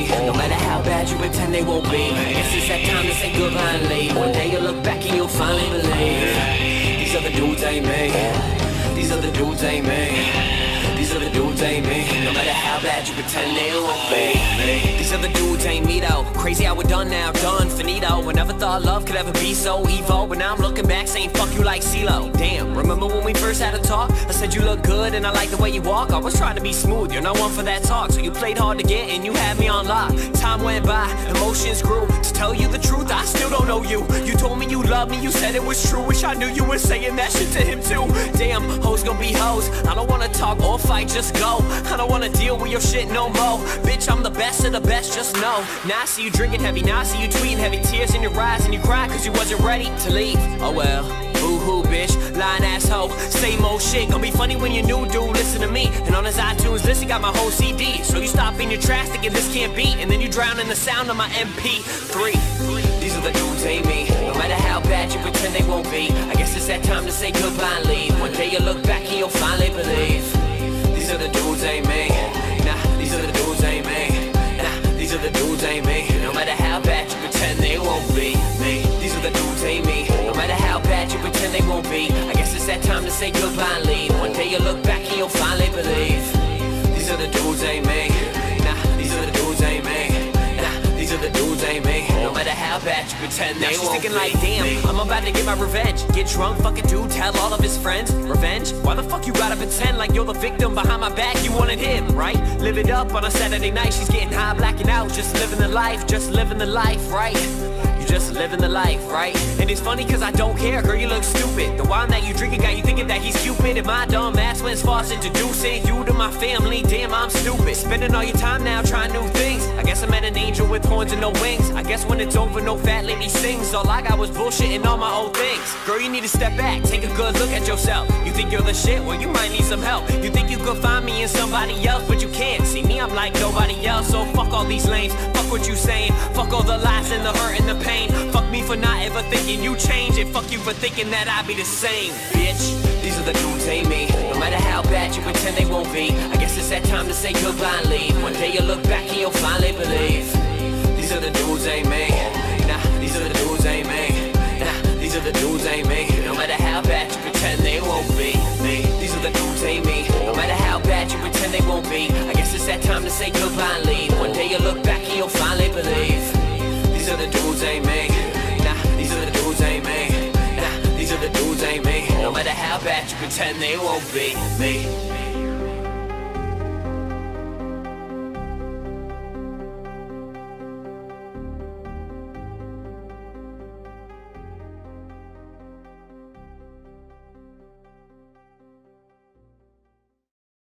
me. No matter how bad you pretend they won't be. Guess it's that time to say goodbye and leave. One day you'll look back and you'll finally believe. These other dudes ain't me. These other dudes ain't me. These other dudes ain't me. No matter how bad you pretend they won't be. These other dudes ain't me though. Crazy how we're done now, done, finito. I never thought love could ever be so evil. But now I'm looking back saying fuck you like CeeLo. Damn, remember when we first had a talk? I said you look good and I like the way you walk. I was trying to be smooth, you're not one for that talk. So you played hard to get and you had me on lock. Time went by, emotions grew. To tell you the truth, I still don't know you. You told me you loved me, you said it was true. Wish I knew you were saying that shit to him too. Damn, hoes gonna be hoes. I don't wanna talk or fight, just go. I don't wanna deal with your shit no more. Bitch, I'm the best of the best, just know. Now I see you drinking heavy, now I see you tweeting heavy. Tears in your eyes and you cry cause you wasn't ready to leave. Oh well, boo-hoo bitch, lying asshole. Same old shit, gonna be funny when your new dude listen to me. And on his iTunes list he got my whole CD. So you stop in your tracks thinking this can't be. And then you drown in the sound of my MP3. These are the dudes ain't me. No matter how bad you pretend they won't be. I guess it's that time to say goodbye and leave. One day you'll look back and you'll finally believe. These are the dudes ain't me. Nah, these are the dudes ain't me. Nah, these are the dudes ain't me. No matter how bad you pretend they won't be me. These are the dudes ain't me. No matter how bad you pretend they won't be. I guess it's that time to say goodbye and leave. One day you'll look back and you'll finally believe. These are the dudes ain't me. Nah, these are the dudes ain't me. Nah, these are the dudes ain't me. No matter how bad you pretend they won't be. Now she's thinking like, damn, I'm about to get my revenge. Get drunk, fuck a dude, tell all of his friends. Revenge? Why the fuck you gotta pretend like you're the victim behind my back? You wanted him, right? Live it up on a Saturday night. She's getting high, blacking out, just living the life, just living the life, right? Just living the life, right? And it's funny cause I don't care, girl, you look stupid. The wine that you drinking got you thinking that he's Cupid. And my dumb ass went as far as introducing you to my family. Damn, I'm stupid. Spending all your time now trying new things. I guess I met an angel with horns and no wings. I guess when it's over, no fat lady sings. All I got was bullshit and all my old things. Girl, you need to step back, take a good look at yourself. You think you're the shit? Well, you might need some help. You think you could find me in somebody else, but you can't. See me, I'm like nobody else. So fuck all these lanes, fuck what you saying. Fuck all the lies and the hurt and the pain. Fuck me for not ever thinking you change. And fuck you for thinking that I'd be the same, bitch. These are the dudes ain't me. No matter how bad you pretend they won't be. I guess it's that time to say goodbye and leave. One day you'll look back and you'll finally believe. These are the dudes ain't me. Nah, these are the dudes ain't me. Nah, these are the dudes ain't me. No matter how bad you pretend they won't be me. These are the dudes ain't me. No matter how bad you pretend they won't be. I guess it's that time to say goodbye and leave. One day you'll look back and you'll finally believe. These are the dudes ain't me. Nah, these are the dudes ain't me. Nah, these are the dudes ain't me. No matter how bad you pretend they won't be me.